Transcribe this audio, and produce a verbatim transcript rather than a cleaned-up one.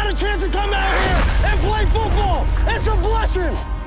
got a chance to come out here and play football. It's a blessing.